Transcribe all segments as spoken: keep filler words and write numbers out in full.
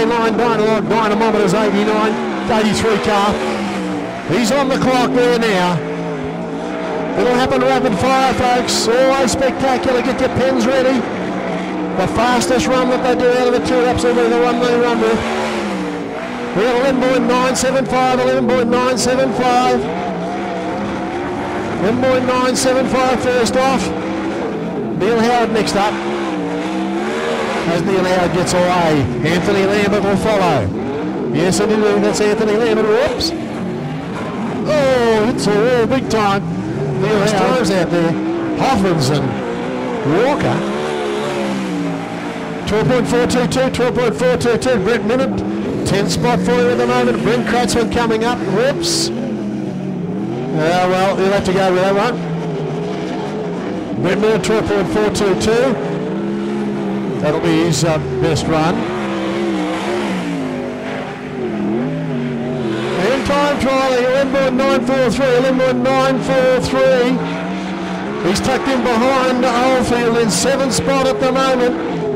line Dynamo Dynamometers eighty-nine, eighty-three car. He's on the clock there now. It'll happen rapid fire, folks. Always spectacular. Get your pens ready. The fastest run that they do out of the two laps will be the one they run with. We have eleven point nine seven five, eleven point nine seven five. eleven point nine seven five first off. Neil Howard next up. As Neil Howard gets away, Anthony Lambert will follow. Yes, indeed, that's Anthony Lambert. Whoops. Oh, it's a wall big time. Neil Howard's out there. Hoffmans and Walker. twelve point four two two, twelve point four two two. Brett Minute, ten spot for you at the moment. Brent Kratzman coming up. Whoops. Uh, well, you'll have to go with that one. Brett Minute, twelve point four two two. That'll be his uh, best run. And time trialing, eleven point nine four three, eleven point nine four three. He's tucked in behind Oldfield in seventh spot at the moment.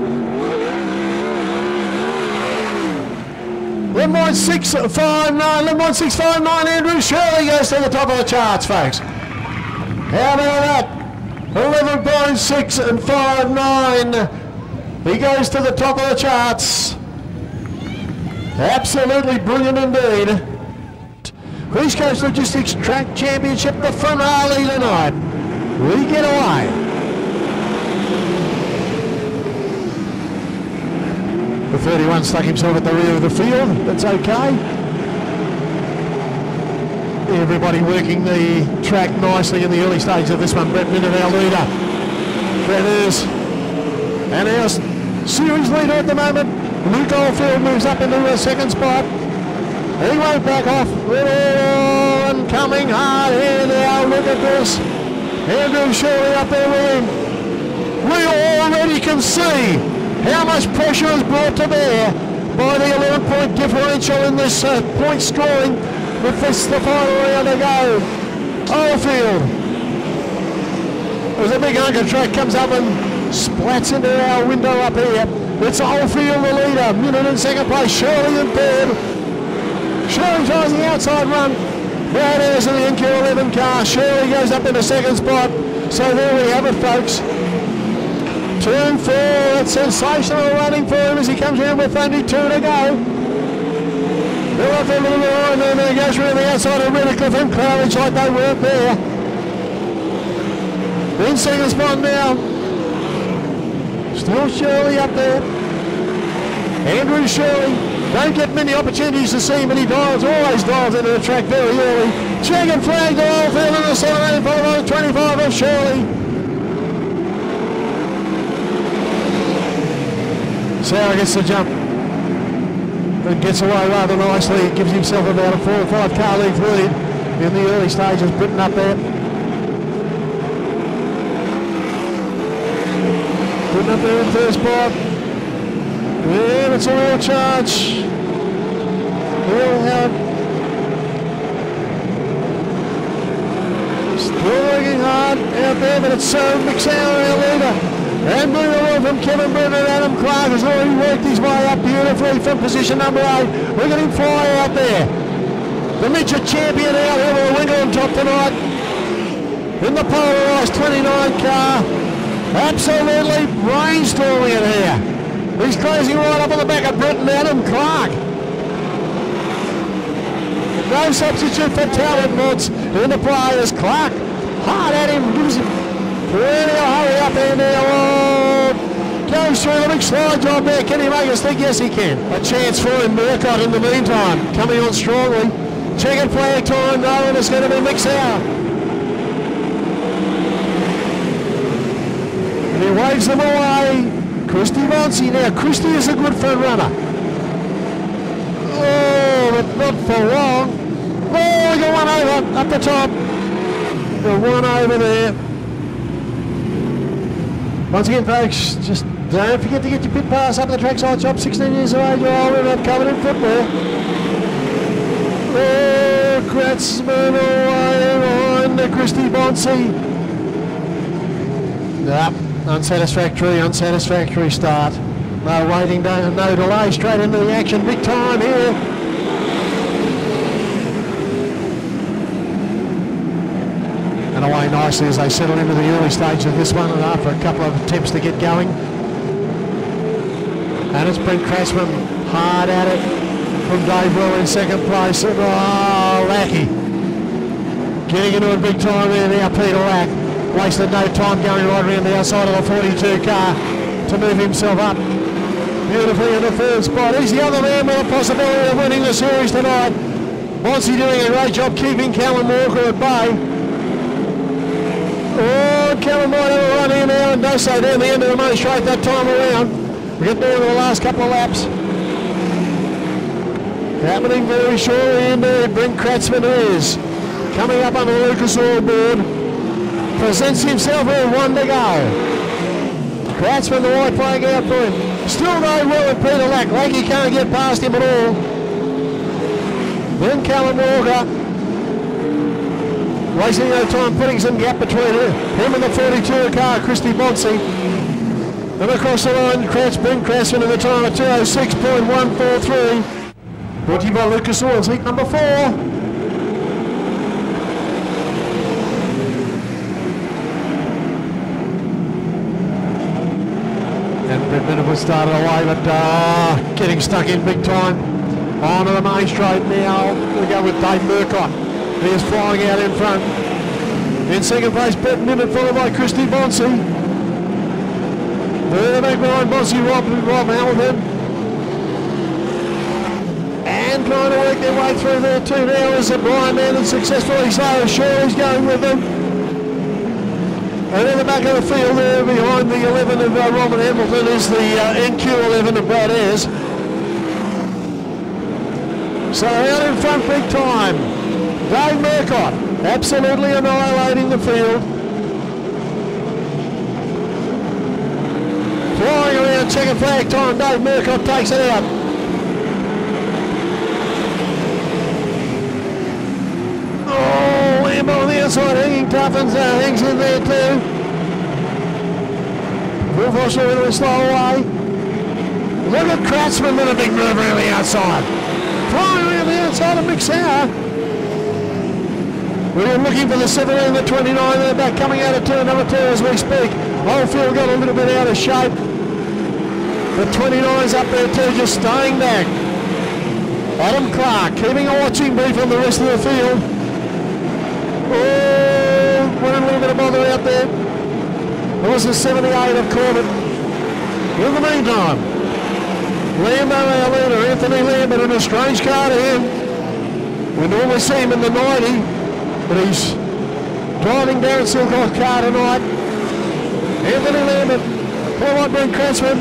eleven point six five nine, eleven point six five nine, Andrew Shirley goes to the top of the charts, folks. How about that? eleven point six and five nine. He goes to the top of the charts. Absolutely brilliant indeed. East Coast Logistics Track Championship, the finale tonight. We get away. The thirty-one stuck himself at the rear of the field. That's okay. Everybody working the track nicely in the early stage of this one. Brett Minute, our leader. Brett is. And our series leader at the moment. Luke Oldfield moves up into the second spot. He won't back off. Oh, and coming hard here now. Look at this. Andrew Shirley up there with him. We already can see how much pressure is brought to bear by the eleven point differential in this uh, point scoring with this the final round to go. Oldfield. There's a big hunk of track comes up and splats into our window up here. It's Oldfield the leader. Minute in second place. Shirley in third. Shirley tries the outside run. Brad Ayres in the N Q eleven car. Shirley goes up in the second spot. So there we have it, folks. Turn four. It's sensational running for him as he comes around with only two to go. They're off a little bit on and then he goes around the outside of Redcliffe and Claridge like they weren't there. In second spot now. Still Shirley up there. Andrew Shirley. Don't get many opportunities to see him, but he dials, always dials into the track very early. Checking flag to Oldfield in the seven eight five twenty-five of Shirley. Sauer gets the jump. But gets away rather nicely. He gives himself about a four or five car length lead in the early stages. Britain up there. Britain up there in third spot. Yeah, it's a real charge. Real Howard. Still working hard out there, but it's uh, McSauer, our leader. And moving away from Kevin Brennan and Adam Clark has already worked his way up beautifully from position number eight. Look at him fly out there. The midget champion out here with a wing on top tonight. In the polarised twenty-nine car. Absolutely brainstorming it here. He's closing right up on the back of Brenton Adam Clark. No substitute for talent, Mods. In the play is Clark. Hard at him, gives him plenty of hurry up in there. Oh, goes through the big slide job there. Can he make us think? Yes, he can. A chance for him, Murcott in the meantime. Coming on strongly. Checkered flag time, though, and it's going to be McSauer. And he waves them away. Christy Monsey now. Christy is a good front runner. Oh, but not for long. Oh, we got one over up the top. The one over there. Once again, folks, just don't forget to get your pit pass up the trackside shop. sixteen years of age or older and covered in footwear. Oh, Kratzman away behind the Christy Monsey. Yep. Unsatisfactory, unsatisfactory start. No waiting, no, no delay, straight into the action, big time here. And away nicely as they settle into the early stage of this one, and after a couple of attempts to get going. And it's Brent Crashman hard at it from Dave Will in second place. And, oh, Lackey getting into it big time there now, Peter Lack. Wasted no time going right around the outside of the forty-two car to move himself up beautifully in the third spot. He's the other man with a possibility of winning the series tonight. Monsey doing a great job keeping Callum Walker at bay. Oh, Callum might have a run here now and does so down the end of the main straight that time around. We get down to the last couple of laps. Happening very shortly indeed. Brent Kratzman is coming up on the Lucas Oil board. Presents himself with one to go. Kratzman, the white flag out for him. Still no will with Peter Lack. Lackey can't get past him at all. Then Callum Walker. Wasting no time, putting some gap between him, him and the forty-two car, Christy Monsey. And across the line, Kratz, Brent Kratzman in the time of two oh six point one four three. Brought to you by Lucas Oils, heat number four. Brett Minnifer started away, but uh, getting stuck in big time. On to the main straight now. We go with Dave Murcott. He is flying out in front. In second place, Brett Minnifer, followed by Christy Monsey. Further back behind Monsey, Rob, Rob Hamilton. And trying to work their way through there too now is a Brian Manning successfully so sure he's going with them. And in the back of the field there behind the eleven of uh, Robin Hamilton is the uh, N Q eleven of Brad Ayres. So out in front big time. Dave Murcott absolutely annihilating the field. Flying around checkered flag time, Dave Murcott takes it out. On the outside, hanging Tuffins, uh, hangs in there too. Will Foster a little slow away. Look at Kratzman with a big move around the outside. Flying around the outside of Mick Sauer. We're looking for the seventeen and the twenty-nine, they're back coming out of turn number two as we speak. Oldfield got a little bit out of shape. The twenty-nine's up there too, just staying back. Adam Clark keeping a watching brief on the rest of the field. Oh, we're in a little bit of bother out there. It was the seventy-eight of Corbett. In the meantime, Lambo, our leader, Anthony Lambert, in a strange car to him. We normally see him in the ninety, but he's driving Darren Silcock's car tonight. Anthony Lambert, followed by Brent Kratzman.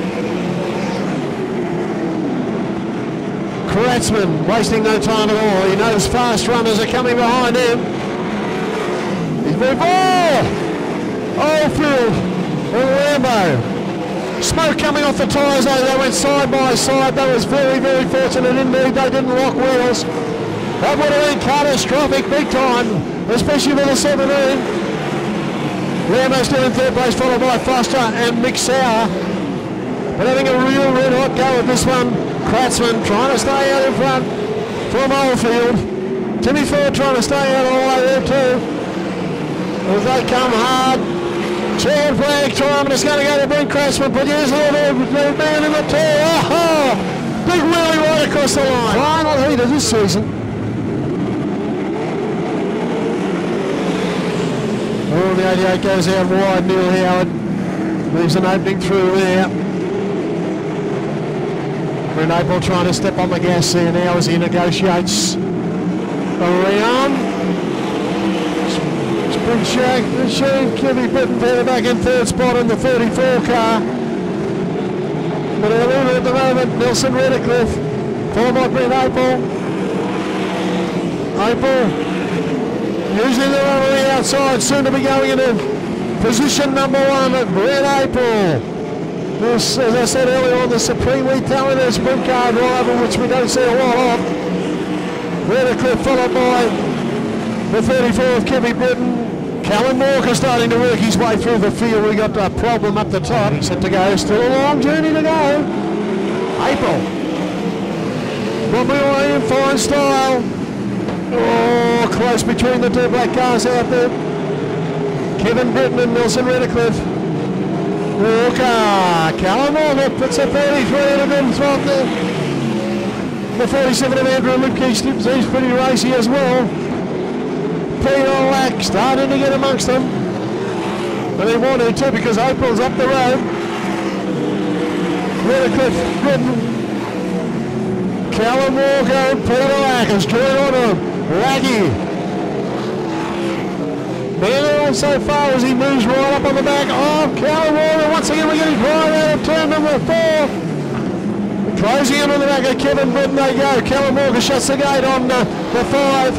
Kratzman wasting no time at all. He knows fast runners are coming behind him. He's moved. Oh! Oldfield and Lambo. Smoke coming off the tyres, though. They went side by side. That was very, very fortunate indeed. They didn't lock wheels. That would have been catastrophic big time, especially for the seventeen. Lambo still in third place, followed by Foster and Mick Sauer. But having a real red hot go at this one. Kratzman trying to stay out in front from Oldfield. Timmy Ford trying to stay out all the way there too. As they come hard. Chad flag time, and it's going to go to Brent Kratzman, but here's a little man in the tail. Oh, big wheelie right across the line. Final heat of this season. Oh, the eighty-eight goes out wide. Neil Howard leaves an opening through there. Brent April trying to step on the gas there now as he negotiates around. Spring Shack, Shane Kibby Britton further back in third spot in the thirty-four car. But our leader at the moment, Nelson Redcliffe, followed by Brent April. April using the run on the outside, soon to be going into position number one at Brent April. This, as I said earlier on, the supremely talented sprint car driver, which we don't see a lot of. Redcliffe followed by the thirty-four of Kevin Britton. Callum Walker starting to work his way through the field. We got a problem up the top. He's set to go. Still a long journey to go. April. Bobbing away in fine style. Oh, close between the two black cars out there. Kevin Britton and Nelson Redcliffe. Walker. Callum Walker puts a thirty-three in a good throw there. The forty-seven of Andrew Lipke, he's pretty racy as well. Peter Lack starting to get amongst them. And he wanted to because April's up the road. Redcliffe, Britton. Callum Walker and Peter Lack has joined on him. Lackey. Man so far as he moves right up on the back. Oh, Callum Walker, once again we're getting right out of turn number four. Closing in on the back of Kevin Britton they go. Callum Walker shuts the gate on uh, the five.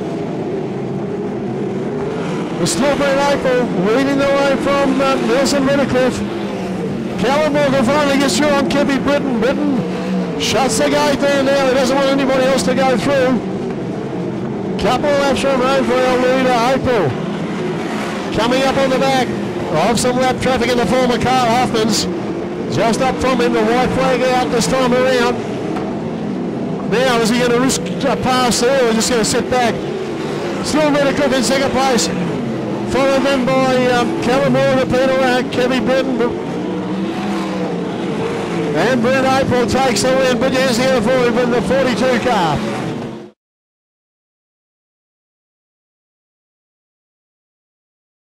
It's still Brent April leading the way from uh, Nelson Redcliffe. Callum Walker finally gets through on Kevin Britton. Britton shuts the gate there now. He doesn't want anybody else to go through. Couple of laps from home for our leader, April. Coming up on the back of some lap traffic in the former Carl Huffman's. Just up from him, the white flag out this time around. Now, is he going to risk a pass there or just going to sit back? Still Redcliffe in second place. Followed then by um, Callum Walker, Peter Lack, Kevin Britton. And Brent April takes the win, but there's here for him in the forty-two car.